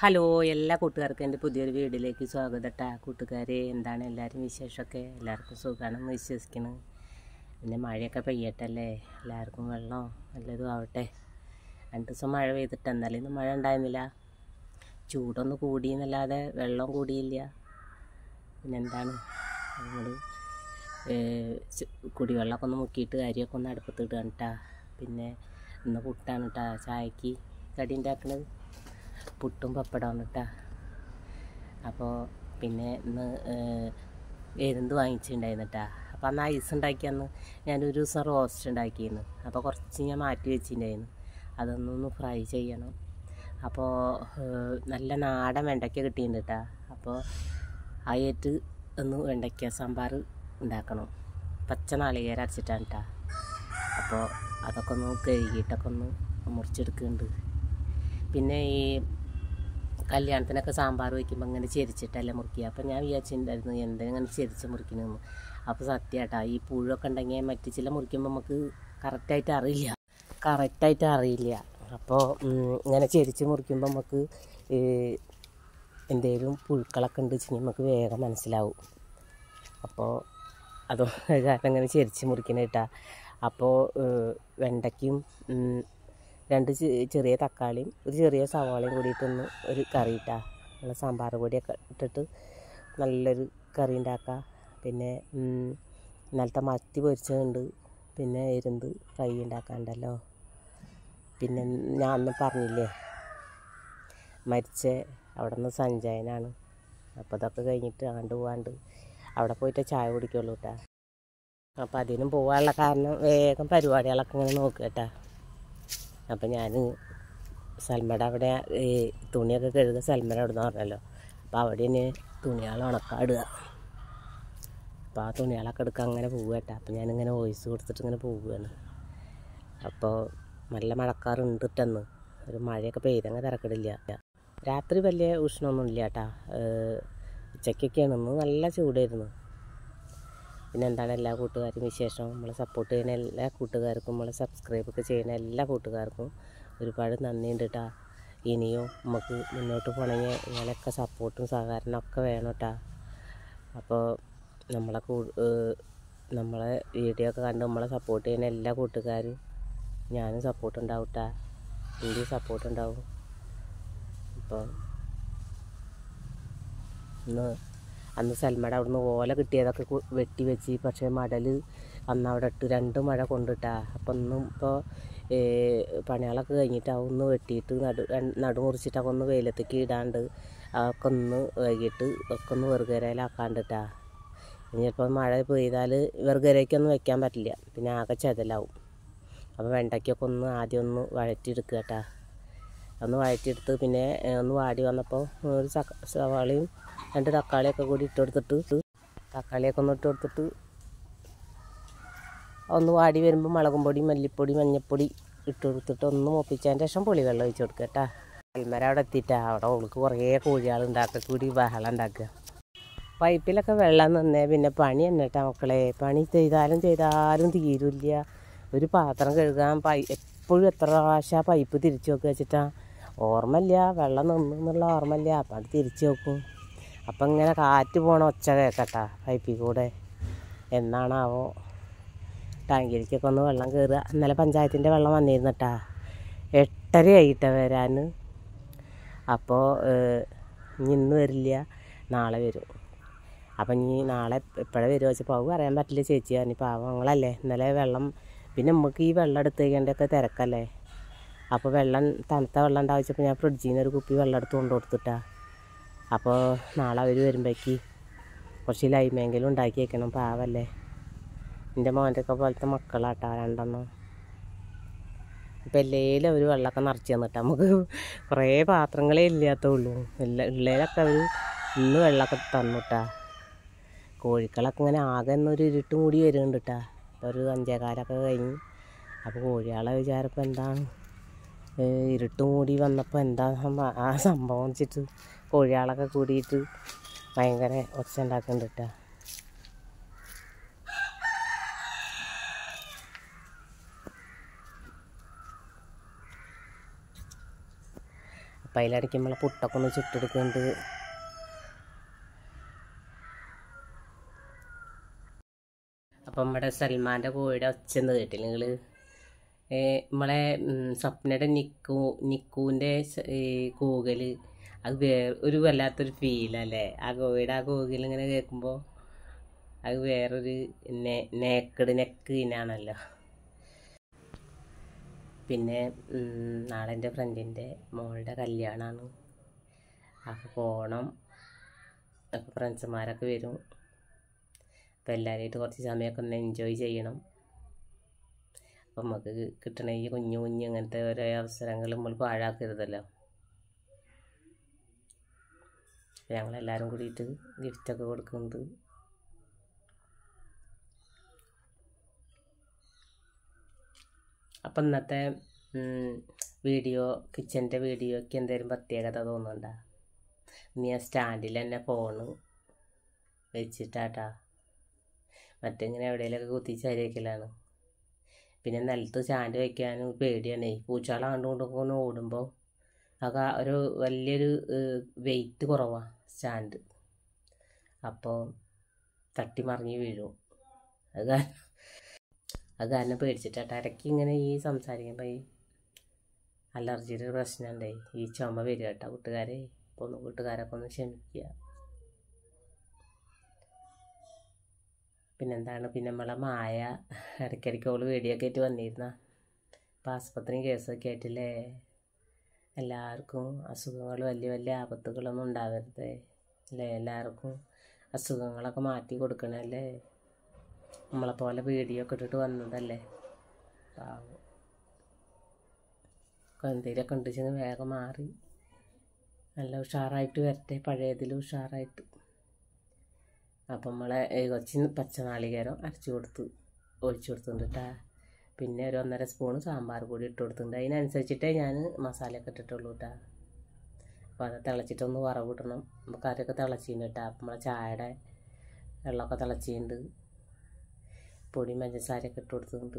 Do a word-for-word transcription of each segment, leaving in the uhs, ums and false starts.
Hello, എല്ലാ കൂട്ടുകാർക്കും എൻ്റെ പുതിയൊരു വീഡിയോയിലേക്ക് സ്വാഗതം കേട്ടോ. കൂട്ടുകാരെ, എന്താണ് എല്ലാവരും വിശേഷമൊക്കെ? എല്ലാവർക്കും സുഖമാണെന്ന് വിശ്വസിക്കുന്നു. പിന്നെ മഴയൊക്കെ പെയ്യട്ടല്ലേ, എല്ലാവർക്കും വെള്ളം നല്ലതും ആവട്ടെ. രണ്ട് ദിവസം മഴ പെയ്തിട്ട് എന്നാലും ഇന്ന് മഴ ഉണ്ടായിരുന്നില്ല. ചൂടൊന്നും കൂടിയെന്നല്ലാതെ വെള്ളം കൂടിയില്ല. പിന്നെന്താണ്, നമ്മൾ കുടിവെള്ളമൊക്കെ ഒന്ന് മുക്കിയിട്ട് അരിയൊക്കെ ഒന്ന് അടുപ്പത്തിടുകയാണ് കേട്ടോ. പിന്നെ ഇന്ന് പുട്ടാണ് കേട്ടോ ചായക്ക് കടി ഉണ്ടാക്കുന്നത്. പുട്ടും പപ്പടമാണ് കേട്ടോ. അപ്പോൾ പിന്നെ ഇന്ന് എരുന്ത് വാങ്ങിച്ചിട്ടുണ്ടായിരുന്നു കേട്ടോ. അപ്പോൾ അന്ന് ഐസ് ഉണ്ടാക്കിയന്ന് ഞാനൊരു ദിവസം റോസ്റ്റ് ഉണ്ടാക്കിയിരുന്നു. അപ്പോൾ കുറച്ച് ഞാൻ മാറ്റി വെച്ചിട്ടുണ്ടായിരുന്നു. അതൊന്നൊന്ന് ഫ്രൈ ചെയ്യണം. അപ്പോൾ നല്ല നാടൻ വെണ്ടയ്ക്ക കിട്ടിയിട്ടുണ്ട് കേട്ടോ. അപ്പോൾ ആയിട്ട് ഒന്ന് വെണ്ടയ്ക്ക സാമ്പാർ ഉണ്ടാക്കണം. പച്ച നാളികേരം അരച്ചിട്ടാണ് കേട്ടോ. അപ്പോൾ അതൊക്കെ ഒന്ന് കഴുകിയിട്ടൊക്കെ ഒന്ന് മുറിച്ചെടുക്കുന്നുണ്ട്. പിന്നെ ഈ കല്യാണത്തിനൊക്കെ സാമ്പാർ വയ്ക്കുമ്പോൾ അങ്ങനെ ചെരിച്ചിട്ടല്ല മുറിക്കുക. അപ്പോൾ ഞാൻ വിചാരിച്ചിട്ടുണ്ടായിരുന്നു എന്തെങ്കിലും അങ്ങനെ ചെരിച്ച് മുറിക്കണമെന്ന്. അപ്പോൾ സത്യമായിട്ടാ, ഈ പുഴുവൊക്കെ ഉണ്ടെങ്കിൽ മറ്റു ചില മുറിക്കുമ്പോൾ നമുക്ക് കറക്റ്റായിട്ട് അറിയില്ല കറക്റ്റായിട്ട് അറിയില്ല അപ്പോൾ ഇങ്ങനെ ചെരിച്ച് മുറിക്കുമ്പോൾ നമുക്ക് എന്തെങ്കിലും പുഴുക്കളൊക്കെ ഉണ്ട് വെച്ചാൽ നമുക്ക് വേഗം മനസ്സിലാവും. അപ്പോൾ അതോ കാരണം ഇങ്ങനെ ചെരിച്ച് മുറിക്കണ കേട്ടാ. അപ്പോൾ വെണ്ടയ്ക്കും രണ്ട് ചെറിയ തക്കാളിയും ഒരു ചെറിയ സവാളയും കൂടിയിട്ടൊന്ന് ഒരു കറി ഇട്ടാ. നല്ല സാമ്പാർ പൊടിയൊക്കെ ഇട്ടിട്ട് നല്ലൊരു കറി ഉണ്ടാക്കുക. പിന്നെ ഇന്നലത്തെ മത്തി പൊരിച്ചതുണ്ട്. പിന്നെ എരുന്ത് ഫ്രൈ ഉണ്ടാക്കാനുണ്ടല്ലോ. പിന്നെ ഞാൻ അന്ന് പറഞ്ഞില്ലേ മരിച്ച അവിടെ നിന്ന് സഞ്ജയനാണ്. അപ്പോൾ അതൊക്കെ കഴിഞ്ഞിട്ട് ആണ്ട് പോകാണ്ട് അവിടെ പോയിട്ട് ചായ കുടിക്കുള്ളൂ കേട്ടോ. അപ്പോൾ അതിനും പോകാനുള്ള കാരണം വേഗം പരിപാടികളൊക്കെ ഇങ്ങനെ നോക്കുക കേട്ടോ. അപ്പം ഞാൻ സൽമയുടെ അവിടെ ഈ തുണിയൊക്കെ കഴുകുക സൽമയുടെ അവിടെ നിന്ന് പറഞ്ഞല്ലോ. അപ്പോൾ അവിടെ തന്നെ തുണികൾ ഉണക്കാടുക. അപ്പോൾ ആ തുണികളൊക്കെ എടുക്കുക അങ്ങനെ പോവുക കേട്ടോ. അപ്പം ഞാനിങ്ങനെ വോയിസ് കൊടുത്തിട്ട് ഇങ്ങനെ പോവുകയാണ്. അപ്പോൾ നല്ല മഴക്കാറുണ്ട് ഇട്ടെന്ന്. ഒരു മഴയൊക്കെ പെയ്തങ്ങ് തിരക്കിടില്ല. രാത്രി വലിയ ഉഷ്ണമൊന്നും ഇല്ല കേട്ടോ. ഉച്ചയ്ക്കൊക്കെയാണ്. ഇന്ന് നല്ല ചൂടായിരുന്നു. പിന്നെ എന്താണ് എല്ലാ കൂട്ടുകാരും വിശേഷം? നമ്മളെ സപ്പോർട്ട് ചെയ്യുന്ന എല്ലാ കൂട്ടുകാർക്കും, നമ്മളെ സബ്സ്ക്രൈബൊക്കെ ചെയ്യുന്ന എല്ലാ കൂട്ടുകാർക്കും ഒരുപാട് നന്ദിയുണ്ട് കേട്ടോ. ഇനിയും നമുക്ക് മുന്നോട്ട് പോകണമെങ്കിൽ നിങ്ങളൊക്കെ സപ്പോർട്ടും സഹകരണം ഒക്കെ വേണം കേട്ടോ. അപ്പോൾ നമ്മളെ നമ്മളെ വീഡിയോ ഒക്കെ കണ്ട് നമ്മളെ സപ്പോർട്ട് ചെയ്യുന്ന എല്ലാ കൂട്ടുകാരും ഞാനും സപ്പോർട്ട് ഉണ്ടാവും കേട്ടോ. എൻ്റെ സപ്പോർട്ട് ഉണ്ടാവും. അപ്പോൾ ഇന്ന് അന്ന് സൽമയുടെ അവിടുന്ന് ഓല കിട്ടിയതൊക്കെ വെട്ടി വെച്ച്, പക്ഷേ മടൽ അന്ന് അവിടെ ഇട്ട് രണ്ട് മഴ കൊണ്ടിട്ടാ. അപ്പം ഒന്നും ഇപ്പോൾ പണികളൊക്കെ കഴിഞ്ഞിട്ടാവും ഒന്ന് വെട്ടിയിട്ട് നടു നടു മുറിച്ചിട്ടൊക്കെ ഒന്ന് വെയിലത്തേക്ക് ഇടാണ്ട് അതൊക്കെ ഒന്ന് വൈകിട്ട് ഒക്കെ ഒന്ന് വെറുകരയിലാക്കാണ്ടിട്ടാ. ഇനി ചിലപ്പോൾ മഴ പെയ്താൽ വെറുകരയ്ക്കൊന്നും വെക്കാൻ പറ്റില്ല. പിന്നെ ആകെ ചെതലാവും. അപ്പോൾ വെണ്ടയ്ക്കൊക്കെ ഒന്ന് ആദ്യം ഒന്ന് വഴറ്റിയെടുക്കുക കേട്ടോ. ഒന്ന് വഴറ്റിയെടുത്ത് പിന്നെ ഒന്ന് വാടി വന്നപ്പോൾ ഒരു സവാളയും രണ്ട് തക്കാളിയൊക്കെ കൂടി ഇട്ട് കൊടുത്തിട്ട് തക്കാളിയൊക്കെ ഒന്ന് ഇട്ട് കൊടുത്തിട്ട് ഒന്ന് വാടി വരുമ്പോൾ മുളകും പൊടി മല്ലിപ്പൊടി മഞ്ഞൾപ്പൊടി ഇട്ട് കൊടുത്തിട്ട് ഒന്ന് മുപ്പിച്ചതിൻ്റെ ശേഷം പുളിവെള്ളം ഒഴിച്ച് കൊടുക്കുക കേട്ടോ. അൽമര അവിടെ എത്തിയിട്ടാ. അവിടെ അവൾക്ക് കുറേ കോഴികൾ ഉണ്ടാക്കുക കൂടി ബഹളം ഉണ്ടാക്കുക. പൈപ്പിലൊക്കെ വെള്ളം നിന്നേ പിന്നെ പണി തന്നെ കേട്ടോ മക്കളെ. പണി ചെയ്താലും ചെയ്താലും തീരില്ല. ഒരു പാത്രം കഴുകാൻ പൈ എപ്പോഴും എത്ര പ്രാവശ്യം പൈപ്പ് തിരിച്ചു വെക്കുക വെച്ചിട്ടാ ഓർമ്മയില്ല. വെള്ളം നിന്നു എന്നുള്ള ഓർമ്മയില്ല. അപ്പം അത് തിരിച്ചു വെക്കും. അപ്പം ഇങ്ങനെ കാറ്റ് പോകണ ഒച്ച കേൾക്കട്ടാ പൈപ്പിൽ കൂടെ. എന്നാണാവോ ടാങ്കിലേക്കൊക്കെ ഒന്ന് വെള്ളം കയറുക. ഇന്നലെ പഞ്ചായത്തിൻ്റെ വെള്ളം വന്നിരുന്നു കേട്ടാ. എട്ടര ആയിട്ടാ വരാൻ. അപ്പോൾ ഇനി ഇന്ന് വരില്ല, നാളെ വരും. അപ്പം ഇനി നാളെ എപ്പോഴാണ് വരുക വെച്ചപ്പോൾ അത് പറയാൻ പറ്റില്ല ചേച്ചി. ഇനി പാവങ്ങളല്ലേ. ഇന്നലെ വെള്ളം പിന്നെ നമുക്ക് ഈ വെള്ളം എടുത്ത് കഴിക്കേണ്ടതൊക്കെ തിരക്കല്ലേ. അപ്പോൾ വെള്ളം തണുത്ത വെള്ളം ഉണ്ടാവിച്ചപ്പോൾ ഞാൻ ഫ്രിഡ്ജിൽ നിന്ന് ഒരു കുപ്പി വെള്ളം എടുത്ത് കൊണ്ടു കൊടുത്തിട്ടാ. അപ്പോൾ നാളെ അവർ വരുമ്പോഴേക്ക് കുറച്ച് ലൈമെങ്കിലും ഉണ്ടാക്കി വയ്ക്കണം. പാവല്ലേ. എൻ്റെ മോൻ്റെ ഒക്കെ പോലത്തെ മക്കളാട്ടാ രണ്ടെണ്ണം. ഇപ്പം എല്ലാവരും അവർ വെള്ളമൊക്കെ നിറച്ച് തന്നിട്ടാ. നമുക്ക് കുറേ പാത്രങ്ങളേ ഇല്ലാത്തുള്ളൂ. എല്ലാ ഉള്ളതിലൊക്കെ അവർ ഇന്ന് വെള്ളമൊക്കെ തന്നിട്ടാ. കോഴിക്കളൊക്കെ ഇങ്ങനെ ആകെ എന്നൊരു ഇരുട്ട് മൂടി വരുന്നുണ്ട് കേട്ടാ. ഒരു അഞ്ചേകാലൊക്കെ കഴിഞ്ഞ്. അപ്പോൾ കോഴികളെ വിചാരപ്പോൾ എന്താണ് ഇരുട്ട് മൂടി വന്നപ്പോൾ എന്താ ആ സംഭവം വെച്ചിട്ട് കോഴികളൊക്കെ കൂടിയിട്ട് ഭയങ്കര ഒച്ച ഉണ്ടാക്കുന്നുണ്ട് കേട്ടോ. അപ്പം അതിലിടയ്ക്ക് നമ്മളെ പുട്ടൊക്കെ ഒന്ന് ചുട്ടെടുക്കുന്നുണ്ട്. അപ്പം നമ്മുടെ സൽമാൻ്റെ കോഴിയുടെ ഒച്ചെന്ന് കേട്ടില്ല നിങ്ങൾ? നമ്മളെ സ്വപ്നയുടെ നിക്കു നിക്കുവിൻ്റെ കൂകൽ അത് വേറെ ഒരു വല്ലാത്തൊരു ഫീലല്ലേ. ആ കോഴിയുടെ ആ കൂകൽ ഇങ്ങനെ കേൾക്കുമ്പോൾ അത് വേറൊരു നെ നേക്കട് നെക്ക് ഇനാണല്ലോ. പിന്നെ നാളെ എൻ്റെ ഫ്രണ്ടിൻ്റെ മോളുടെ കല്യാണമാണ്. അപ്പോൾ പോകണം. അപ്പോൾ ഫ്രണ്ട്സുമാരൊക്കെ വരും. അപ്പോൾ എല്ലാവരുമായിട്ട് കുറച്ച് സമയമൊക്കെ ഒന്ന് എൻജോയ് ചെയ്യണം. അപ്പം നമുക്ക് കിട്ടണ ഈ കുഞ്ഞു കുഞ്ഞു അങ്ങനത്തെ ഓരോ അവസരങ്ങൾ നമ്മൾ പാഴാക്കരുതല്ലോ. ഞങ്ങളെല്ലാവരും കൂടിയിട്ട് ഗിഫ്റ്റൊക്കെ കൊടുക്കുന്നുണ്ട്. അപ്പം ഇന്നത്തെ വീഡിയോ കിച്ചൻ്റെ വീഡിയോയ്ക്ക് എന്തെങ്കിലും പ്രത്യേകത തോന്നുന്നുണ്ടോ? ഇനി ആ സ്റ്റാൻഡിൽ തന്നെ ഫോണ് വെച്ചിട്ടാട്ടാ, മറ്റിങ്ങനെ എവിടെയെങ്കിലുമൊക്കെ കുത്തിച്ചരിക്കലാണ്. പിന്നെ നിലത്ത് സ്റ്റാൻഡ് വയ്ക്കാനും പേടിയാണ്. പൂച്ചാള കണ്ടുകൊണ്ടൊക്കെ ഒന്ന് ഓടുമ്പോൾ ഒക്കെ ഒരു വലിയൊരു വെയിറ്റ് കുറവാണ് സ്റ്റാൻഡ്. അപ്പോൾ തട്ടി മറിഞ്ഞ് വീഴും. അത് കാരണം അത് കാരണം പേടിച്ചിട്ടാട്ടാ. ഇടയ്ക്ക് ഇങ്ങനെ ഈ സംസാരിക്കുമ്പോൾ ഈ അലർജിയുടെ പ്രശ്നമുണ്ടേ, ഈ ചുമ വരിക കേട്ടോ കൂട്ടുകാരെ. അപ്പോൾ ഒന്ന് കൂട്ടുകാരൊക്കെ ഒന്ന് ക്ഷമിക്കുക. പിന്നെന്താണ്, പിന്നെ നമ്മളെ മായ ഇടയ്ക്കിടയ്ക്ക് അവൾ വീഡിയോ ഒക്കെ ആയിട്ട് വന്നിരുന്ന. അപ്പോൾ ആസ്പത്രിയും കേസൊക്കെ ആയിട്ടില്ലേ. എല്ലാവർക്കും അസുഖങ്ങൾ വലിയ വലിയ ആപത്തുകളൊന്നും ഉണ്ടാവരുത് അല്ലേ. എല്ലാവർക്കും അസുഖങ്ങളൊക്കെ മാറ്റി കൊടുക്കണല്ലേ. നമ്മളെപ്പോലെ വീഡിയോ ഒക്കെ ഇട്ടിട്ട് വന്നതല്ലേ. പാവം എന്തെങ്കിലുമൊക്കെ ഉണ്ടെങ്കിൽ വേഗം മാറി നല്ല ഉഷാറായിട്ട് വരട്ടെ, പഴയതിലും ഉഷാറായിട്ട്. അപ്പം നമ്മളെ കുറച്ച് പച്ചനാളികേരം അരച്ചു കൊടുത്ത് ഒഴിച്ചു കൊടുത്തിട്ടുണ്ട് കേട്ടോ. പിന്നെ ഒരു ഒന്നര സ്പൂണ് സാമ്പാർ പൊടി ഇട്ട് കൊടുത്തിട്ടുണ്ട്. അതിനനുസരിച്ചിട്ടേ ഞാൻ മസാലയൊക്കെ ഇട്ടിട്ടുള്ളൂ കേട്ടോ. അപ്പോൾ അത് തിളച്ചിട്ടൊന്ന് വറവിടണം. അപ്പോൾ കറിയൊക്കെ തിളച്ചിട്ടുണ്ട് കേട്ടോ. അപ്പം നമ്മളെ ചായയുടെ വെള്ളമൊക്കെ തിളച്ചിട്ടുണ്ട്. പൊടി പഞ്ചസാരയൊക്കെ ഇട്ട് കൊടുത്തിട്ടുണ്ട്.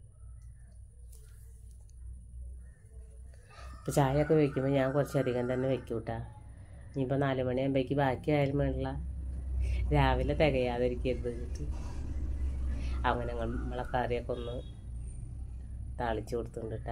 ഇപ്പോൾ ചായയൊക്കെ വയ്ക്കുമ്പോൾ ഞാൻ കുറച്ചധികം തന്നെ വയ്ക്കും കേട്ടോ. ഇനിയിപ്പോൾ നാല് മണിയാകുമ്പോഴേക്ക് ബാക്കി ആയാലും വേണ്ടില്ല, രാവിലെ തികയാതിരിക്കരുത് വെച്ചിട്ട് അങ്ങനെ നമ്മളെ കറിയൊക്കെ ഒന്ന് താളിച്ച് കൊടുത്തിട്ടുണ്ട് കേട്ടോ.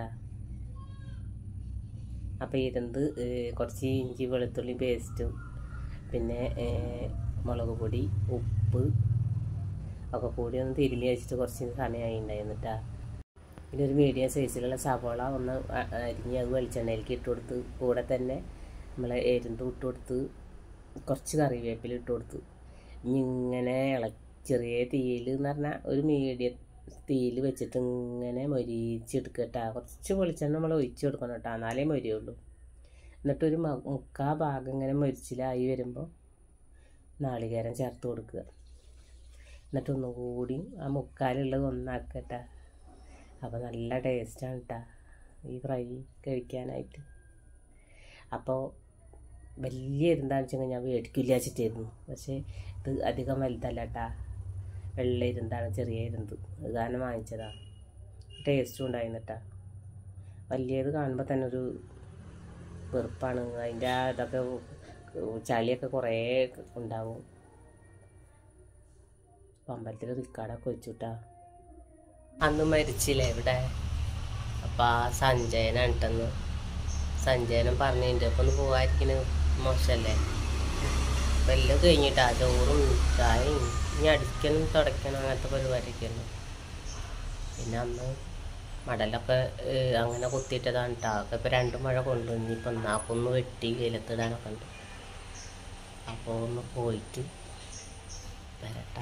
അപ്പോൾ ഇരുന്ന് കുറച്ച് ഇഞ്ചി വെളുത്തുള്ളി പേസ്റ്റും പിന്നെ മുളക് പൊടി ഉപ്പ് ഒക്കെ കൂടി ഒന്ന് തിരുമ്മി വെച്ചിട്ട് കുറച്ച് സമയമായി ഉണ്ടായിരുന്നു കേട്ടോ. പിന്നെ ഒരു മീഡിയം സൈസിലുള്ള സവോള ഒന്ന് അരിഞ്ഞ് അത് വെളിച്ചെണ്ണയിലേക്ക് ഇട്ട് കൊടുത്ത് കൂടെ തന്നെ നമ്മൾ എരുന്ത് ഇട്ട് കൊടുത്ത് കുറച്ച് കറിവേപ്പില ഇട്ട് കൊടുത്ത് ഇനി ഇങ്ങനെ ഇള ചെറിയ തീയിൽ എന്ന് പറഞ്ഞാൽ ഒരു മീഡിയം തീയിൽ വെച്ചിട്ട് ഇങ്ങനെ മൊരിച്ചെടുക്കുക കേട്ടോ. കുറച്ച് വെളിച്ചെണ്ണ നമ്മൾ ഒഴിച്ച് കൊടുക്കണം കേട്ടോ, എന്നാലേ മൊരിയുള്ളൂ. എന്നിട്ടൊരു മുക്കാ ഭാഗം ഇങ്ങനെ മൊരിച്ചിലായി വരുമ്പോൾ നാളികേരം ചേർത്ത് കൊടുക്കുക. എന്നിട്ടൊന്നും കൂടി ആ മുക്കാലുള്ളത് ഒന്നാക്കട്ടെ. അപ്പോൾ നല്ല ടേസ്റ്റാണ് കേട്ടോ ഈ ഫ്രൈ കഴിക്കാനായിട്ട്. അപ്പോൾ വലിയ എരുന്താണെന്ന് വെച്ചെങ്കിൽ ഞാൻ മേടിക്കില്ല വെച്ചിട്ടായിരുന്നു. പക്ഷേ ഇത് അധികം വലുതല്ല കേട്ടോ, വെള്ള ഇരുന്താണ്, ചെറിയ ഇരുന്ത്. അത് കാരണം വാങ്ങിച്ചതാണ്. ടേസ്റ്റും ഉണ്ടായിരുന്നു കേട്ടോ. വലിയത് കാണുമ്പോൾ തന്നെ ഒരു വെറുപ്പാണ്. അതിൻ്റെ ആ ഇതൊക്കെ ചളിയൊക്കെ കുറേ ഉണ്ടാവും. അമ്പലത്തിൽ റിക്കാർഡൊക്കെ വെച്ചു കേട്ടോ. അന്ന് മരിച്ചില്ലേ ഇവിടെ. അപ്പം ആ സഞ്ജയനാണ് കേട്ടെന്ന്. സഞ്ജയനം പറഞ്ഞിട്ടുണ്ട് അപ്പം ഒന്ന് പോകാതിരിക്കുന്നത് മോശമല്ലേ. അപ്പം എല്ലാം കഴിഞ്ഞിട്ടാ ചോറും ചായയും ഇനി അടിക്കണം തുടയ്ക്കണം അങ്ങനത്തെ പരിപാടിയൊക്കെയാണ്. പിന്നെ അന്ന് മടലൊക്കെ അങ്ങനെ കുത്തിയിട്ടതാണ് കേട്ടോ. അതൊക്കെ ഇപ്പോൾ രണ്ട് മഴ കൊണ്ടു. ഇനിയിപ്പം നാക്കൊന്ന് വെട്ടി വെയിലത്തിടാനൊക്കെ ഉണ്ട്. അപ്പോൾ ഒന്ന് പോയിട്ട് വരട്ടെ.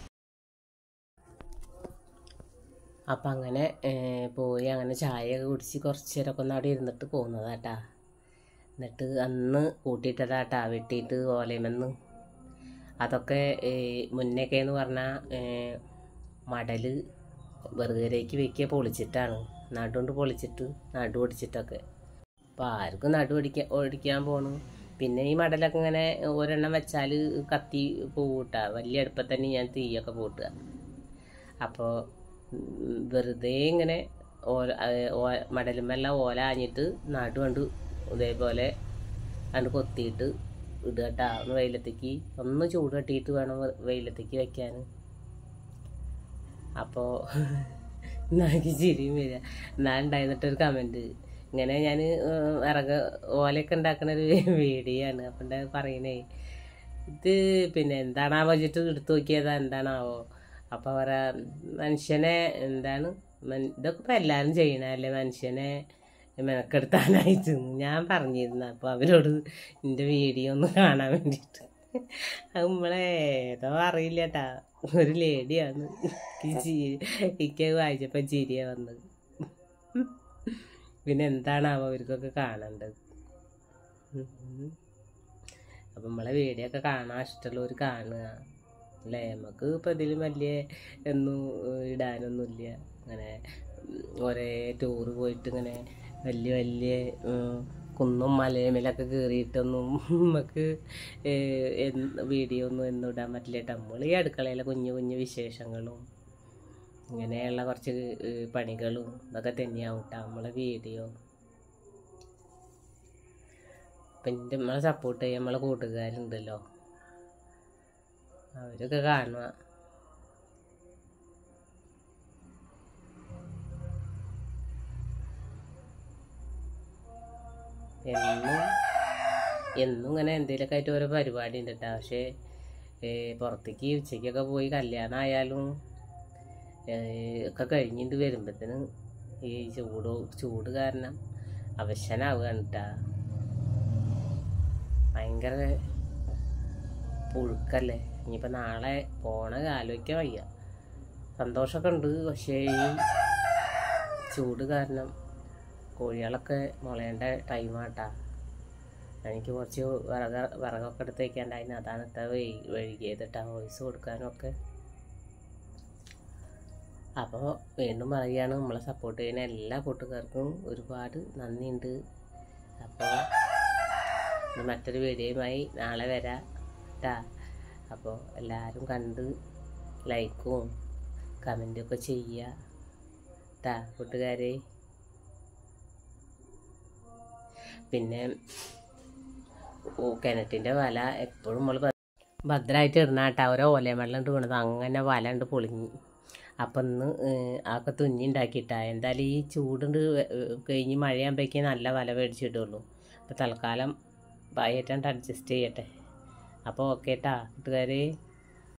അപ്പം അങ്ങനെ പോയി അങ്ങനെ ചായയൊക്കെ കുടിച്ച് കുറച്ച് നേരമൊക്കെ ഒന്ന് അവിടെ ഇരുന്നിട്ട് പോകുന്നതാട്ടാ. എന്നിട്ട് അന്ന് കൂട്ടിയിട്ടതാട്ടാ വെട്ടിയിട്ട് ഓലയിമെന്ന്. അതൊക്കെ മുന്നേക്കെ എന്ന് പറഞ്ഞാൽ മടൽ വെറുതെലേക്ക് വെക്കുക പൊളിച്ചിട്ടാണ്, നടുകൊണ്ട് പൊളിച്ചിട്ട് നടു ഒടിച്ചിട്ടൊക്കെ. അപ്പോൾ ആർക്കും നടു ഒടിക്കാൻ ഒടിക്കാൻ പോണു. പിന്നെ ഈ മടലൊക്കെ ഇങ്ങനെ ഒരെണ്ണം വെച്ചാൽ കത്തി പോകൂട്ടാ. വലിയ അടുപ്പത്ത് തന്നെ ഞാൻ തീയൊക്കെ പൂട്ടുക. അപ്പോൾ വെറുതെ ഇങ്ങനെ ഓല മടലുമെല്ലാം ഓല ആഞ്ഞിട്ട് നടു കണ്ട് ഇതേപോലെ അത് കൊത്തിയിട്ട് ഇടുക കേട്ടോ. ഒന്ന് വെയിലത്തേക്ക് ഒന്ന് ചൂട് കട്ടിയിട്ട് വേണം വെയിലത്തേക്ക് വെക്കാൻ. അപ്പോൾ എനിക്ക് ചിരിയും വരിക. എന്നാൽ ഉണ്ടായിരുന്നിട്ടൊരു കമൻറ്റ്, ഇങ്ങനെ ഞാൻ വിറക് ഓലയൊക്കെ ഉണ്ടാക്കുന്ന ഒരു വീഡിയോ ആണ്. അപ്പം പറയണേ ഇത് പിന്നെ എന്താണാവോ വെച്ചിട്ട് എടുത്തു നോക്കിയതാ എന്താണാവോ. അപ്പോൾ അവരെ മനുഷ്യനെ എന്താണ് ഇതൊക്കെ ഇപ്പം എല്ലാവരും ചെയ്യണല്ലേ, മനുഷ്യനെ മെനക്കെടുത്താനായിട്ട് ഞാൻ പറഞ്ഞിരുന്നു. അപ്പോൾ അവരോട് എൻ്റെ വീഡിയോ ഒന്ന് കാണാൻ വേണ്ടിയിട്ട്. അത് നമ്മളെ ഏതോ അറിയില്ല കേട്ടാ, ഒരു ലേഡിയാണ്. എനിക്ക് വായിച്ചപ്പോൾ ചിരിയ വന്നത്. പിന്നെ എന്താണാവോ അവർക്കൊക്കെ കാണേണ്ടത്. അപ്പം നമ്മളെ വീഡിയോ ഒക്കെ കാണാൻ ഇഷ്ടമുള്ളവർ കാണുക അല്ലേ. നമുക്ക് ഇപ്പം ഇതിലും വലിയ ഒന്നും ഇടാനൊന്നുമില്ല. അങ്ങനെ ഒരേ ടൂറ് പോയിട്ട് ഇങ്ങനെ വലിയ വലിയ കുന്നും മലയുമേലൊക്കെ കയറിയിട്ടൊന്നും നമുക്ക് വീഡിയോ ഒന്നും എന്നും ഇടാൻ പറ്റില്ല. നമ്മൾ ഈ അടുക്കളയിലെ കുഞ്ഞു കുഞ്ഞു വിശേഷങ്ങളും ഇങ്ങനെയുള്ള കുറച്ച് പണികളും ഇതൊക്കെ തന്നെയാവും കേട്ടോ നമ്മളെ വീഡിയോ. പിന്നെ നമ്മളെ സപ്പോർട്ട് ചെയ്യാൻ നമ്മളെ കൂട്ടുകാരുണ്ടല്ലോ, അവരൊക്കെ കാണുക. എന്നും എന്നും ഇങ്ങനെ എന്തെങ്കിലുമൊക്കെ ആയിട്ട് ഓരോ പരിപാടി ഉണ്ട് കേട്ടോ. പക്ഷേ പുറത്തേക്ക് ഉച്ചയ്ക്കൊക്കെ പോയി കല്യാണം ആയാലും ഒക്കെ കഴിഞ്ഞിട്ട് വരുമ്പോഴത്തേന് ഈ ചൂട് ചൂട് കാരണം അവശനാവുകയാണ് കേട്ടോ. ഭയങ്കര പുഴുക്കല്ലേ. ഇനിയിപ്പോൾ നാളെ പോണ ആലോചിക്കാൻ വയ്യ. സന്തോഷമൊക്കെ ഉണ്ട്, പക്ഷേ ഈ ചൂട് കാരണം കോഴികളൊക്കെ മുളയേണ്ട ടൈമാട്ടാ. എനിക്ക് കുറച്ച് വിറക വിറകൊക്കെ എടുത്ത് വയ്ക്കാണ്ടായിരുന്നു. അതാണ് ഇത്ര വൈ വൈകിയതിട്ടാ വോയിസ് കൊടുക്കാനൊക്കെ. അപ്പോൾ വീണ്ടും പറയുകയാണ്, നമ്മളെ സപ്പോർട്ട് ചെയ്യുന്ന എല്ലാ കൂട്ടുകാർക്കും ഒരുപാട് നന്ദിയുണ്ട്. അപ്പോൾ മറ്റൊരു വീഡിയോയുമായി നാളെ വരാം കേട്ടാ. അപ്പോൾ എല്ലാവരും കണ്ട് ലൈക്കും കമൻറ്റൊക്കെ ചെയ്യുക കേട്ടാ കൂട്ടുകാരെ. പിന്നെ കിണറ്റിൻ്റെ വല എപ്പോഴും നമ്മൾ ഭദ്രമായിട്ട് ഇടണം കേട്ടോ. ഓരോ ഓലയും വെള്ളം ഇട്ട് വീണത് അങ്ങനെ വല ഉണ്ട് പൊളിഞ്ഞ്. അപ്പം ഇന്ന് അതൊക്കെ തുന്നി ഉണ്ടാക്കിയിട്ടാ. എന്തായാലും ഈ ചൂടുണ്ട് കഴിഞ്ഞ് മഴയാകുമ്പോഴേക്കേ നല്ല വല മേടിച്ചിടുള്ളൂ. അപ്പോൾ തൽക്കാലം പായേറ്റാണ്ട് അഡ്ജസ്റ്റ് ചെയ്യട്ടെ. അപ്പോൾ ഓക്കെ കേട്ടാ കൂട്ടുകാരെ.